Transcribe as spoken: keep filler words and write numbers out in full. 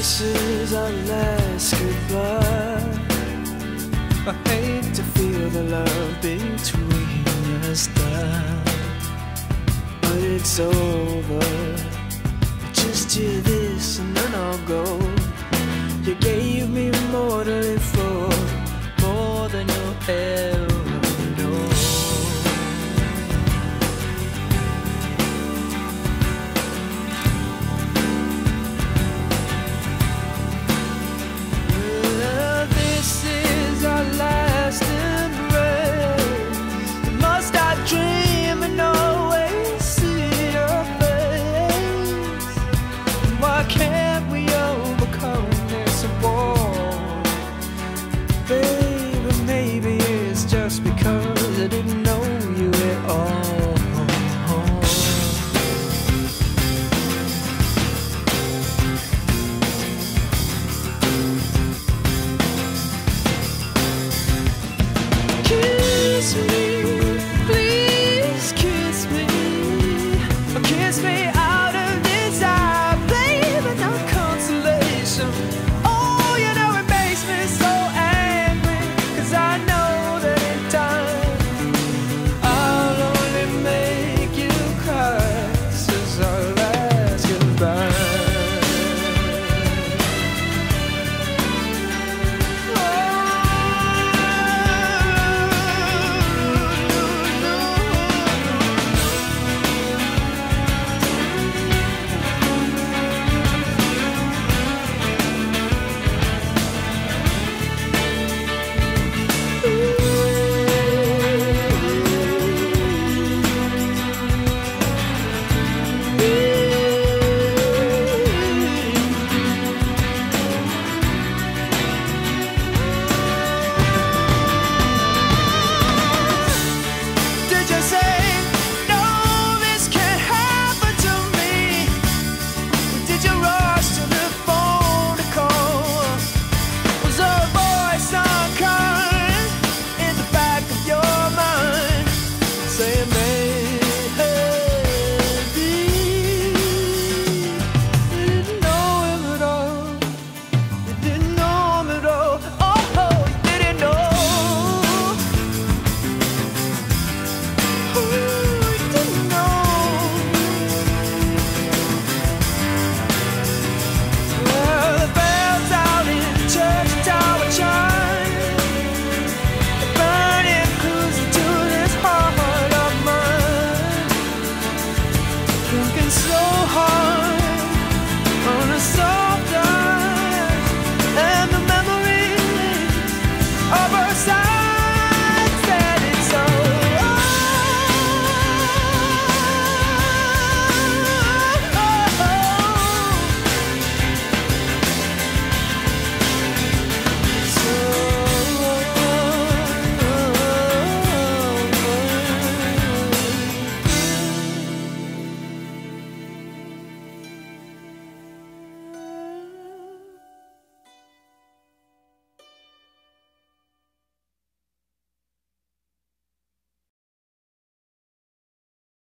This is our last goodbye. I hate to feel the love between us die, but it's over. Just hear this and then I'll go. You gave me more to live for, more than you'll ever know. Well, this is our last embrace. Must I dream and always see your face? Why can't we overcome this war? Baby, maybe it's just because I didn't know you at all. Kiss me, please kiss me. Kiss me out of desire, baby, not consolation. Oh, you know it makes me so angry, 'cause I know that in time I'll only make you cry. This is our last goodbye. Did you say, no, this can't happen to me? Did you rush to the phone to call? Was there a voice unkind in the back of your mind saying that